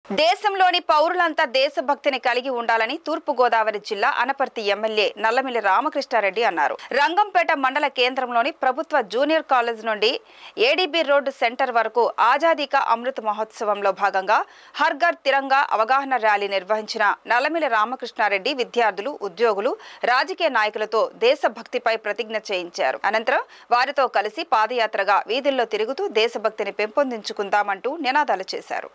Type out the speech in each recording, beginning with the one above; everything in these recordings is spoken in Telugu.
దేశంలోని పౌరులంతా దేశభక్తిని కలిగి ఉండాలని తూర్పు గోదావరి జిల్లా అనపర్తి ఎమ్మెల్యే నల్లమిల్లి రామకృష్ణారెడ్డి అన్నారు. రంగంపేట మండల కేంద్రంలోని ప్రభుత్వ జూనియర్ కాలేజ్ నుండి ఏడీబీ రోడ్డు సెంటర్ వరకు ఆజాదీ కా అమృత్ మహోత్సవంలో భాగంగా హర్ ఘర్ తిరంగా అవగాహన ర్యాలీ నిర్వహించిన నల్లమిల్లి రామకృష్ణారెడ్డి విద్యార్థులు, ఉద్యోగులు, రాజకీయ నాయకులతో దేశభక్తిపై ప్రతిజ్ఞ చేయించారు. అనంతరం వారితో కలిసి పాదయాత్రగా వీధుల్లో తిరుగుతూ దేశభక్తిని పెంపొందించుకుందామంటూ నినాదాలు చేశారు.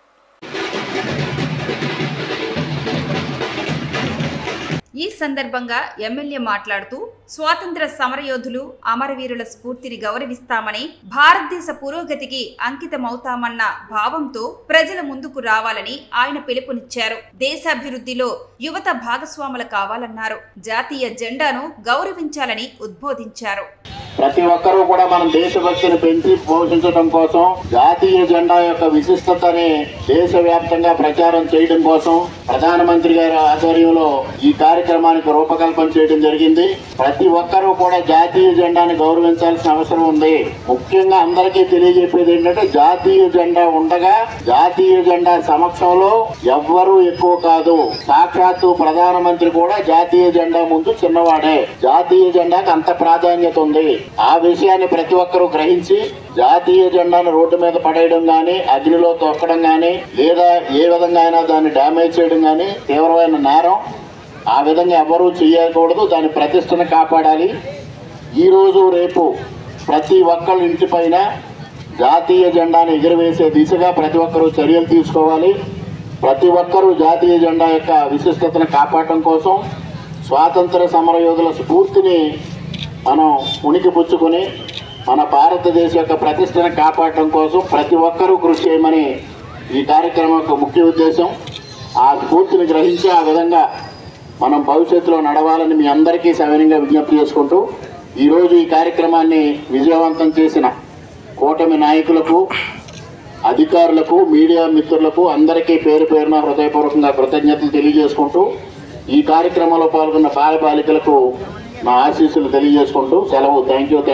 ఈ సందర్భంగా ఎమ్మెల్యే మాట్లాడుతూ స్వాతంత్ర సమరయోధులు, అమరవీరుల స్ఫూర్తిని గౌరవిస్తామని, భారతదేశ పురోగతికి అంకితమవుతామన్న భావంతో ప్రజల ముందుకు రావాలని ఆయన పిలుపునిచ్చారు. దేశాభివృద్ధిలో యువత భాగస్వాములు కావాలన్నారు. జాతీయ జెండాను గౌరవించాలని ఉద్బోధించారు. ప్రతి ఒక్కరూ కూడా మనం దేశభక్తిని పెంచి పోషించడం కోసం జాతీయ జెండా యొక్క విశిష్టతని దేశవ్యాప్తంగా ప్రచారం చేయడం కోసం ప్రధానమంత్రి గారి ఆధ్వర్యంలో ఈ కార్యక్రమానికి రూపకల్పన చేయడం జరిగింది. ప్రతి ఒక్కరూ కూడా జాతీయ జెండాని గౌరవించాల్సిన అవసరం ఉంది. ముఖ్యంగా అందరికీ తెలియజెప్పేది ఏంటంటే, జాతీయ జెండా ఉండగా జాతీయ జెండా సమక్షంలో ఎవ్వరూ ఎక్కువ కాదు. సాక్షాత్తు ప్రధానమంత్రి కూడా జాతీయ జెండా ముందు చిన్నవాడే. జాతీయ జెండాకి అంత ప్రాధాన్యత ఉంది. ఆ విషయాన్ని ప్రతి ఒక్కరూ గ్రహించి జాతీయ జెండాను రోడ్డు మీద పడేయడం గాని, అగ్నిలో తొక్కడం గాని, లేదా ఏ విధంగా అయినా దాన్ని డ్యామేజ్ చేయడం గాని తీవ్రమైన నేరం. ఆ విధంగా ఎవరూ చేయకూడదు. దాని ప్రతిష్టను కాపాడాలి. ఈ రోజు రేపు ప్రతి ఒక్కళ్ళ ఇంటి పైన జాతీయ జెండాను ఎగురవేసే దిశగా ప్రతి ఒక్కరూ చర్యలు తీసుకోవాలి. ప్రతి ఒక్కరూ జాతీయ జెండా యొక్క విశిష్టతను కాపాడటం కోసం, స్వాతంత్ర సమరయోధుల స్ఫూర్తిని మనం ఉనికి పుచ్చుకొని మన భారతదేశ యొక్క ప్రతిష్టను కాపాడటం కోసం ప్రతి ఒక్కరూ కృషి చేయమని ఈ కార్యక్రమం యొక్క ముఖ్య ఉద్దేశం. ఆ స్ఫూర్తిని గ్రహించి ఆ విధంగా మనం భవిష్యత్తులో నడవాలని మీ అందరికీ సవినయంగా విజ్ఞప్తి చేసుకుంటూ, ఈరోజు ఈ కార్యక్రమాన్ని విజయవంతం చేసిన కూటమి నాయకులకు, అధికారులకు, మీడియా మిత్రులకు అందరికీ పేరు పేరున హృదయపూర్వకంగా కృతజ్ఞతలు తెలియజేసుకుంటూ, ఈ కార్యక్రమంలో పాల్గొన్న బాలబాలికలకు నా ఆశీస్సులు తెలియజేసుకుంటూ సెలవు. Thank you.